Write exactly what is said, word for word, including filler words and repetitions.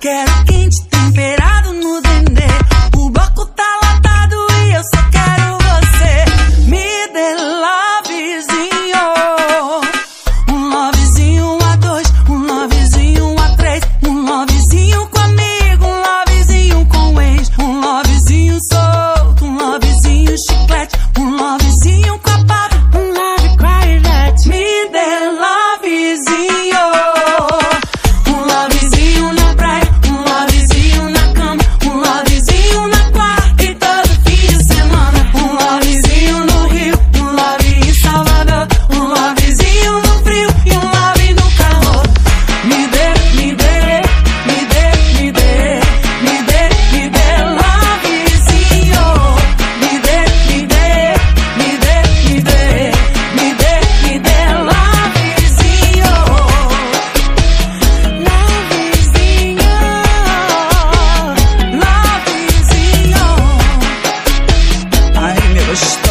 quero quente, temperado no dendê. O bloco tá lotado e eu só quero você. Me dê lovezinho, um lovezinho a dois, um lovezinho a três, um lovezinho comigo, um lovezinho com o ex, um lovezinho solto, um lovezinho chiclete, um lovezinho copado, um love cry. Me dê lovezinho, um lovezinho na praia, um lovezinho na cama, um lovezinho na quarta e todo fim de semana. Um lovezinho no Rio, um love em Salvador, um lovezinho no frio e um love no calor. Me dê, me dê, me dê, me dê, me dê, me dê lovezinho. Me dê, me dê, me dê, me dê, me dê, me dê lovezinho. Lovezinho, lovezinho. Ai, meu gostoso.